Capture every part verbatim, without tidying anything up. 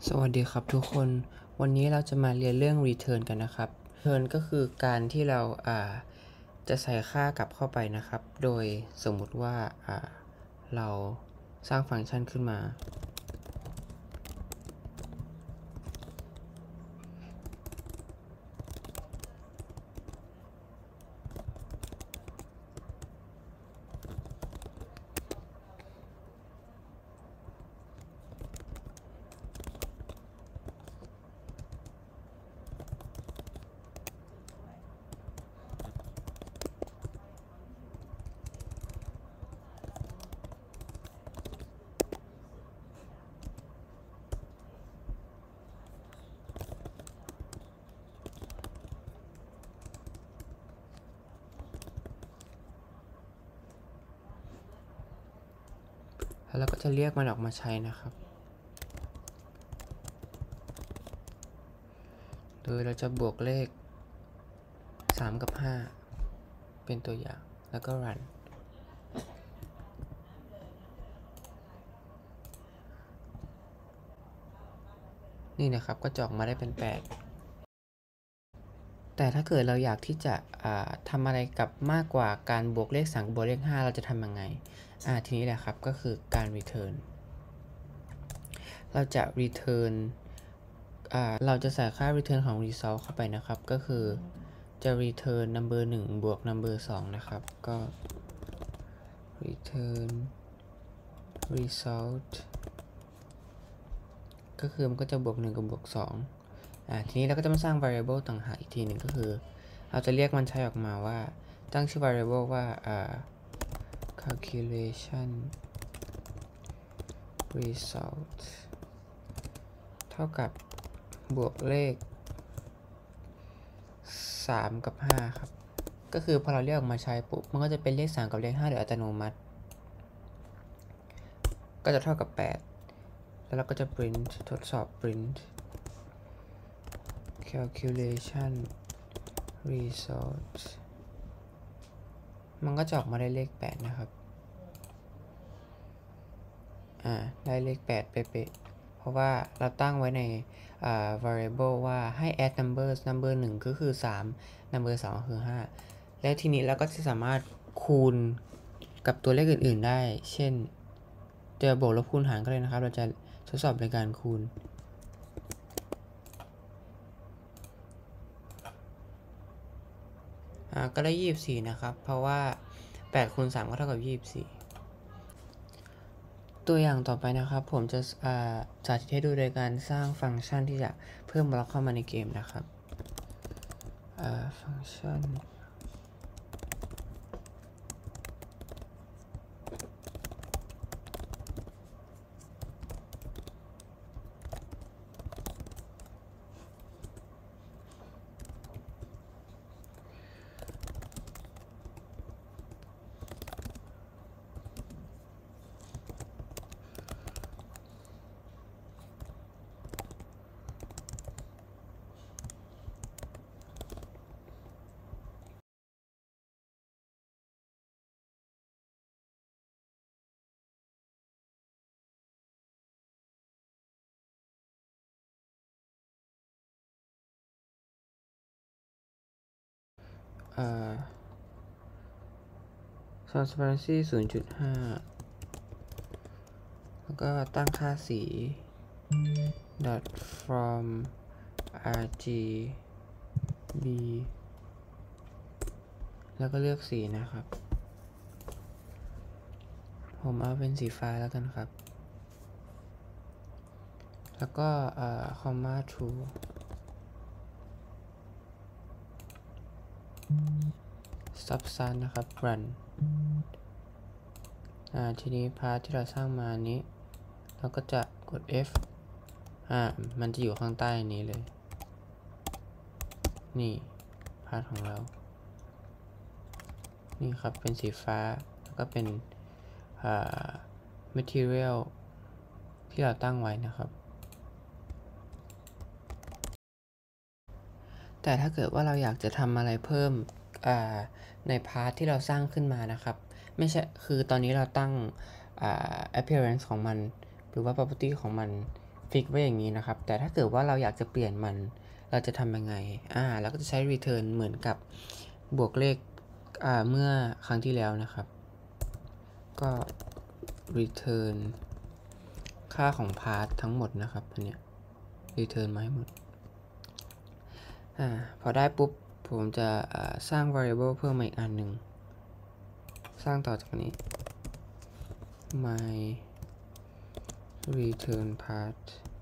สวัสดีครับทุกคนวันนี้เราจะมาเรียนเรื่อง return กันนะครับ return ก็คือการที่เราอ่าจะใส่ค่ากลับเข้าไปนะครับโดยสมมุติว่าอ่าเราสร้างฟังก์ชันขึ้นมาแล้วเราก็จะเรียกมันออกมาใช้นะครับโดยเราจะบวกเลขสามกับห้าเป็นตัวอย่างแล้วก็ run นี่นะครับก็จะออกมาได้เป็นแปดแต่ถ้าเกิดเราอยากที่จะทำอะไรกับมากกว่าการบวกเลขสามกับบวกเลขห้าเราจะทำยังไงอ่าทีนี้แหละครับก็คือการ return เราจะ return อ่าเราจะใส่ค่า return ของ result เข้าไปนะครับก็คือจะ return number หนึ่งบวก number สองนะครับก็ return result ก็คือมันก็จะบวกหนึ่งกับบวกสองอ่าทีนี้เราก็จะมาสร้าง variable ต่างหากอีกทีหนึ่งก็คือเราจะเรียกมันใช้ออกมาว่าตั้งชื่อ variable ว่าอ่า calculation result เท่ากับบวกเลขสามกับห้าครับก็คือพอเราเรียกออกมาใช้ปุ๊บมันก็จะเป็นเลขสามกับเลขห้าโดยอัตโนมัติก็จะเท่ากับแปดแล้วเราก็จะ print ทดสอบ print calculation result มันก็จะออกมาได้เลขแปดนะครับอ่าได้เลขแปดเป๊ะๆเพราะว่าเราตั้งไว้ในอ่า variable ว่าให้ add numbers number หนึ่งก็คือสาม number สองก็คือห้าและทีนี้เราก็จะสามารถคูณกับตัวเลขอื่นๆได้เช่นจะบวกลบคูณหารก็เลยนะครับเราจะทดสอบในการคูณอ่าก็ได้ยี่สิบสี่นะครับเพราะว่าแปดคูณสามก็เท่ากับยี่สิบสี่ตัวอย่างต่อไปนะครับผมจะสาธิตให้ดูโดยการสร้างฟังก์ชันที่จะเพิ่มบล็อกเข้ามาในเกมนะครับฟังก์ชันtransparency ศูนย์จุดห้า แล้วก็ตั้งค่าสี dot from rgb แล้วก็เลือกสีนะครับผมเอาเป็นสีฟ้าแล้วกันครับแล้วก็ comma true substance นะครับ run อ่าทีนี้พาร์ทที่เราสร้างมานี้เราก็จะกด F อ่ามันจะอยู่ข้างใต้นี้เลยนี่พาร์ทของเรานี่ครับเป็นสีฟ้าแล้วก็เป็นอ่า material ที่เราตั้งไว้นะครับแต่ถ้าเกิดว่าเราอยากจะทำอะไรเพิ่มในพาร์ทที่เราสร้างขึ้นมานะครับไม่ใช่คือตอนนี้เราตั้ง appearance ของมันหรือว่า property ของมันฟิกไว้อย่างนี้นะครับแต่ถ้าเกิดว่าเราอยากจะเปลี่ยนมันเราจะทำยังไงอ่าเราก็จะใช้ return เหมือนกับบวกเลขอ่าเมื่อครั้งที่แล้วนะครับก็ return ค่าของ path ทั้งหมดนะครับอันเนี้ย return มาให้หมดอ่าพอได้ปุ๊บผมจะสร้าง variable เพิ่มมาอีกอันหนึ่งสร้างต่อจากนี้ my return path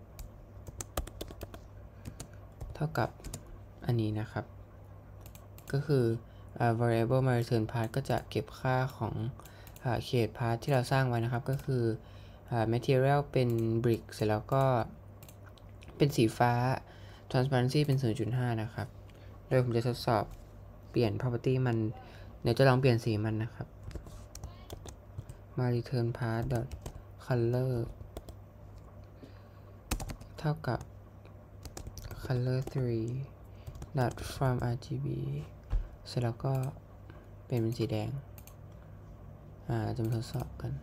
เท่ากับอันนี้นะครับก็คือ variable my return path ก็จะเก็บค่าของเขต path ที่เราสร้างไว้นะครับก็คือ material เป็น brick เสร็จแล้วก็เป็นสีฟ้า transparency เป็น ศูนย์จุดห้า นะครับโดยผมจะทดสอบเปลี่ยน property มันเดี๋ยวจะลองเปลี่ยนสีมันนะครับ my return path dot color เท่ากับ color สาม dot from rgb เสร็จแล้วก็เปลี่ยนเป็นสีแดงอ่าจะมาทดสอบกัน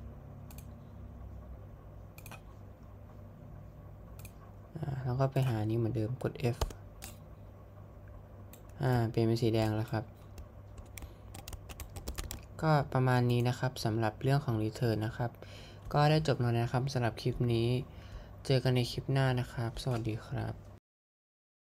อ่าแล้วก็ไปหานี้เหมือนเดิมกด F อ่าเปลี่ยนเป็นสีแดงแล้วครับก็ประมาณนี้นะครับสำหรับเรื่องของ return นะครับก็ได้จบแล้วนะครับสำหรับคลิปนี้เจอกันในคลิปหน้านะครับสวัสดีครับ